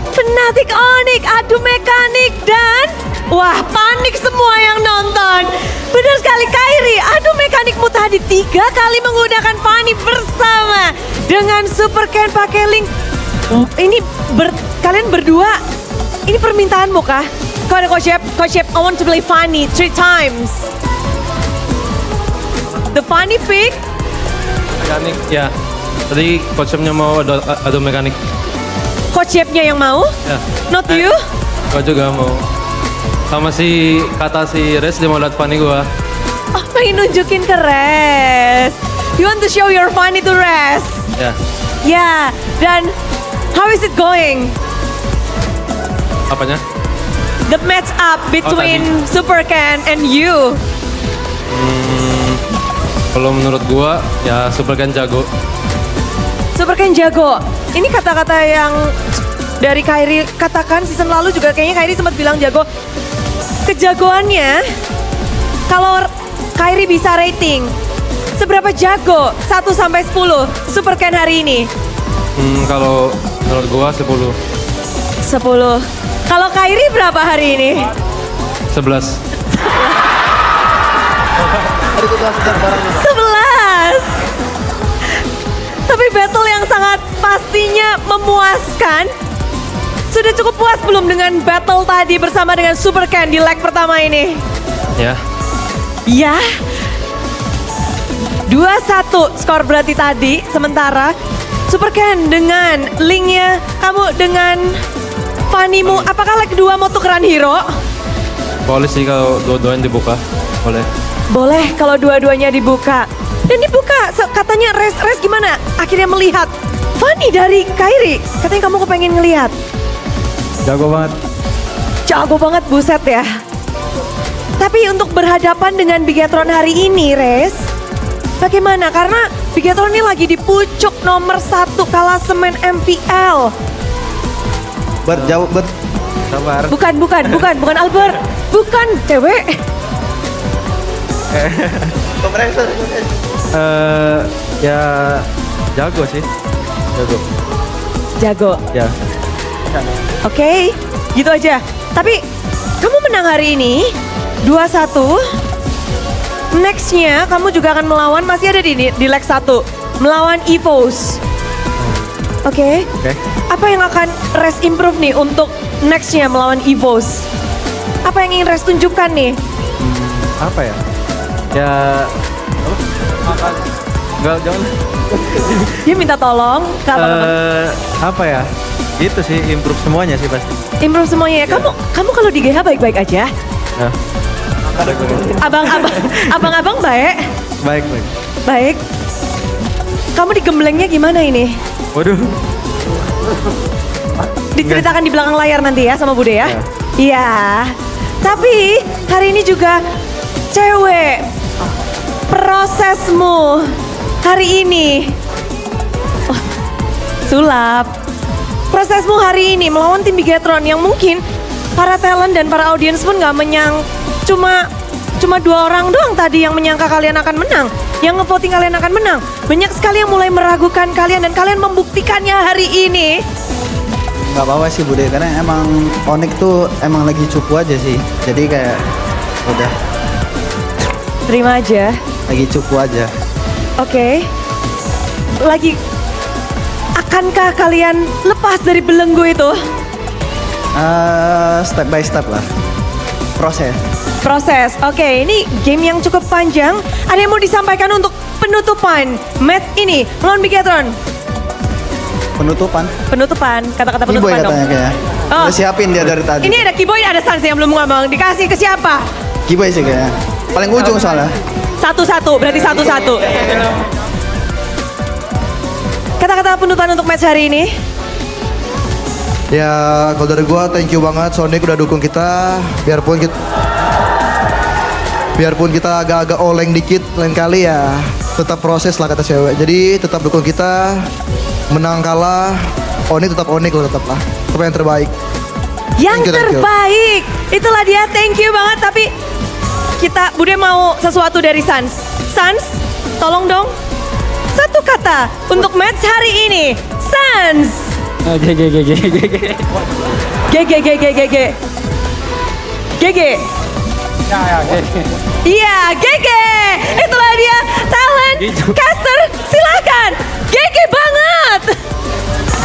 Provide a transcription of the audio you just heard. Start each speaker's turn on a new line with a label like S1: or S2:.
S1: Fnatic Onyx, adu mekanik dan wah panik semua yang nonton. Benar sekali Kairi, adu mekanikmu tadi 3 kali menggunakan Fanny bersama dengan Super Ken pakai Link. Ini kalian berdua, ini permintaanmu kah? Coach Shep, I want to play Fanny 3 times. The Fanny pick.
S2: Mekanik, ya. Tadi Coach Shep-nya mau adu mekanik.
S1: Coach Shep-nya yang mau?
S2: Ya.
S1: Not you?
S2: Gua juga mau. Sama si kata si Res dia mau lihat Fanny gua.
S1: Oh, pengen nunjukin ke Res. You want to show your Fanny to Res?
S2: Ya.
S1: Ya, dan how is it going?
S2: Apanya?
S1: The match up between Super Ken and you.
S2: Kalau menurut gua ya Super Ken jago.
S1: Super Ken jago. Ini kata-kata yang dari Kairi katakan season lalu juga kayaknya Kairi sempat bilang jago. Kejagoannya, kalau Kairi bisa rating, seberapa jago 1 sampai 10 Super Ken hari ini?
S2: Kalau menurut gua 10.
S1: 10. Kalau Kairi berapa hari ini?
S2: 11.
S1: 11. Tapi battle yang sangat pastinya memuaskan. Sudah cukup puas belum dengan battle tadi bersama dengan Super Ken di leg pertama ini?
S2: Ya.
S1: Ya. 2-1 skor berarti tadi. Sementara Super Ken dengan linknya, kamu dengan Fanny-mu. Apakah leg kedua mau tukeran hero?
S2: Boleh sih kalau dua-duanya dibuka. Boleh.
S1: Boleh kalau dua-duanya dibuka. Dan dibuka, katanya Res gimana? Akhirnya melihat Fanny dari Kairi. Katanya kamu kepengen ngelihat.
S2: Jago banget.
S1: Jago banget, buset ya. Tapi untuk berhadapan dengan Bigetron hari ini, Res, bagaimana? Karena Bigetron ini lagi di pucuk nomor 1 klasemen MPL.
S3: Jauh, sabar.
S1: Bukan Albert. Bukan, cewek.
S2: Ya jago sih.
S1: Jago.
S2: Ya.
S1: Oke, gitu aja. Tapi kamu menang hari ini 2-1. Nextnya kamu juga akan melawan, masih ada di leg 1. Melawan EVOS. Oke. Apa yang akan Res improve nih untuk nextnya melawan EVOS? Apa yang ingin Res tunjukkan nih?
S2: Apa ya? Ya. Enggak, jangan.
S1: Dia minta tolong.
S2: Apa ya? Itu sih improve semuanya sih pasti.
S1: Improve semuanya ya. Kamu kalau di GH baik-baik aja?
S2: Nah.
S1: Abang-abang baik? Baik. Kamu digemblengnya gimana ini?
S2: Waduh.
S1: Diceritakan di belakang layar nanti ya sama Bude ya? Iya. Tapi hari ini juga cewek, prosesmu hari ini. Oh, sulap. Prosesmu hari ini melawan tim Bigetron yang mungkin para talent dan para audiens pun gak cuma 2 orang doang tadi yang menyangka kalian akan menang. Yang ngevoting kalian akan menang. Banyak sekali yang mulai meragukan kalian dan kalian membuktikannya hari ini.
S3: Gak apa-apa sih Bude, karena emang Onyx tuh emang lagi cupu aja sih. Jadi kayak udah.
S1: Terima aja.
S3: Lagi cupu aja.
S1: Oke. Akankah kalian lepas dari belenggu itu?
S3: Step by step lah.
S1: Proses. Oke, ini game yang cukup panjang. Ada yang mau disampaikan untuk penutupan match ini melawan Bigetron?
S3: Penutupan,
S1: kata-kata
S3: Kiboy
S1: penutupan dong.
S3: katanya kayaknya. Udah siapin dia dari tadi.
S1: Ini ada Kiboy, ada Sans yang belum ngomong. Dikasih ke siapa?
S3: Kiboy sih kayaknya. Paling ujung soalnya.
S1: Satu-satu, berarti satu-satu. Kata-kata penutupan untuk match hari ini?
S4: Ya kalau dari gua thank you banget Sonic udah dukung kita. Biarpun kita agak-agak oleng dikit lain kali ya tetap proses lah kata cewek. Jadi tetap dukung kita. Menang kalah Onyx tetap Onyx lah, tetap lah. Apa yang terbaik.
S1: Yang terbaik. Itulah dia, thank you banget. Tapi kita Bude mau sesuatu dari Sans. Sans, tolong dong. Satu kata untuk match hari ini. Sans. GG. Iya, GG. Itulah dia talent caster. Silakan. GG banget.